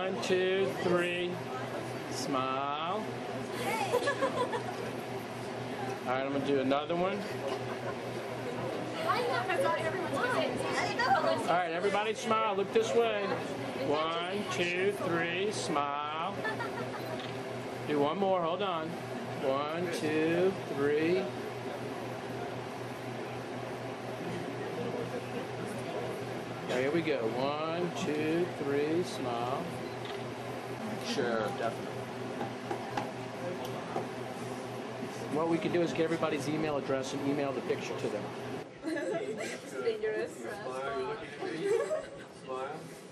1, 2, 3. Smile. All right, I'm going to do another one. All right, everybody smile. Look this way. 1, 2, 3. Smile. Do one more. Hold on. 1, 2, 3. Here we go. 1, 2, 3. Smile. Sure, definitely. What we can do is get everybody's email address and email the picture to them. It's dangerous. Smile, you're looking at me. Smile.